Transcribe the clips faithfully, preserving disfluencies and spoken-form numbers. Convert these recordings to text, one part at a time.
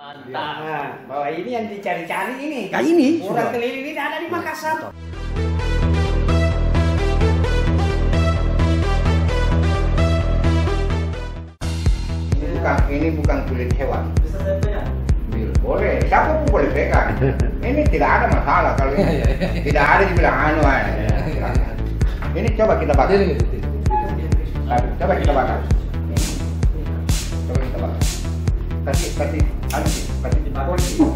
Mantap. Nah, bahwa ini yang dicari-cari ini. Nah, ini Orang keliling ini ada di Makassar. Ini bukan, ini bukan kulit hewan. Bisa saya pegang? Boleh, siapa pun boleh pegang. Ini tidak ada masalah kalau ini. Tidak ada dibilang anu ya. Ini coba kita bakar. Coba kita bakar. Coba kita bakar. Kasih, kasih, kasih, kasih dibakar.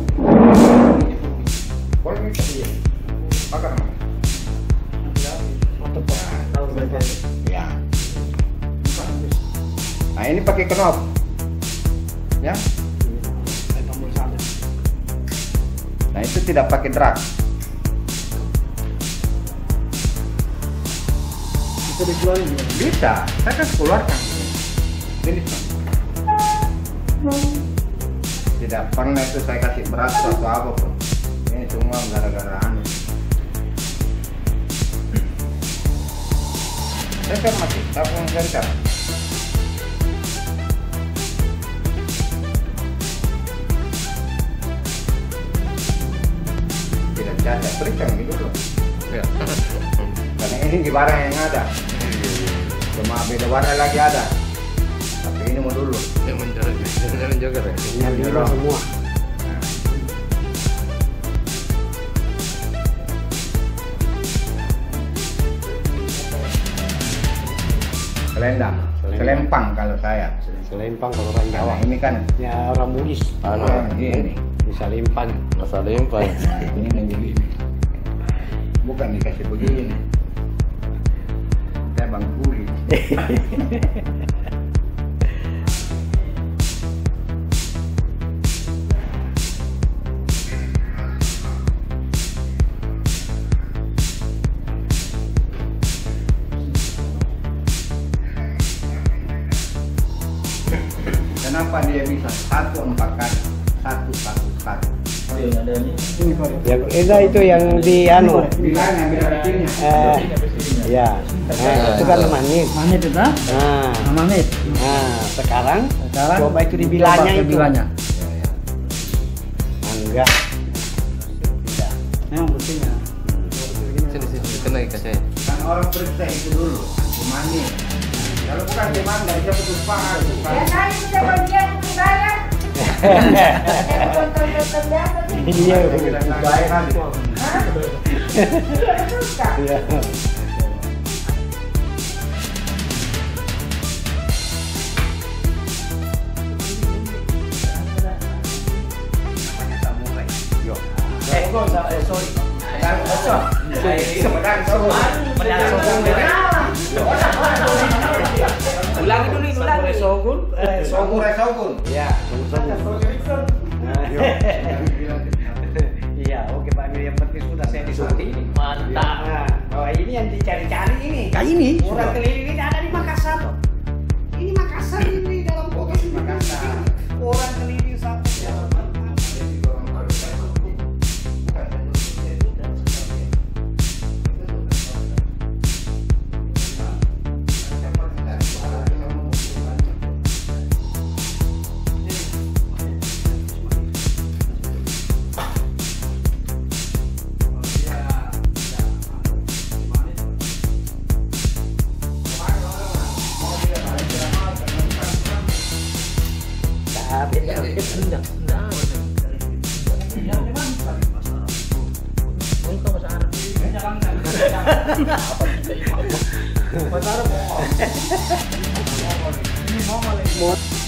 Boleh kasih. Bakar. Ya. Nah ini pakai knop. Ya. Nah itu tidak pakai drag. Bisa dijual juga? Bisa, saya kan keluarkan. Ini tidak pernah itu saya kasih berat atau apa pun. Ini semua gara-gara anu. Saya kan mati, saya pun sensor. Tidak ada, periksa dulu. Ya. Karena ini di barang yang ada. Cuma beda warna lagi ada. Tapi ini mau dulu. Yang menjoger, yang menjoger ya. Yang menjoger semua. Selendang, selempang kalau saya. Selempang kalau orang Jawa. Nah, ini kan Ya orang Bugis. Anu, ini. Bisa limpan. masa limpan. Ini begini. Bukan dikasih begini. Saya bang kuli. Kenapa dia bisa satu empat kali, satu satu satu? Ya, itu itu yang di anu. Bilangnya beda kecilnya. Eh, ya. Nah, itu kan magnet. Magnet itu kan? Nah, Magnet. nah, sekarang Sekarang coba itu di bilanya coba ke itu. bilanya. Enggak. Tidak. Memang buktinya. Sini sini kena ikat saya. Kan orang periksa itu dulu, gimana? Kalau bukan gimana, nggak bisa putus paham. Ya saya bisa bagian dibayar. Iya. Baik kan? Hah? Iya betul kak. Iya. Ulangi dulu, ulangi. Sogun, eh, Sogun, sogun. Ya, iya, oke Pak Amir, yang penting sudah saya disuruh. Mantap. Nah, Bahwa ini yang dicari-cari ini. Nah, ini Orang sudah. keliling ini ada di Makassar. Ini Makassar ini dalam kota ini. Makassar. Orang keliling sampai Mau